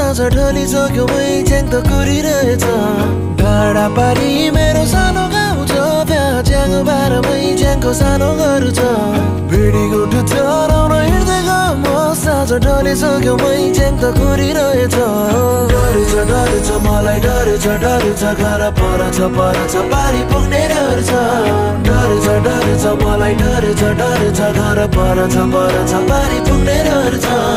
साँझ ढलिसक्यो मै च्याङ त कुरिरहेछ डाँडा पारी मेरो सानो गाउँ छ त्यहाँ च्याङ बारमै च्याङको सानो घर छ भिडीको टुच्चो हराउन हिँड्दै गयो म साँझ ढलिसक्यो मै च्याङ त कुरिरहेछ डर छ मलाई डर छ घर पर छ पारी पुग्ने डर छ मलाई डर छ घर पर छ पारी पुग्ने डर छ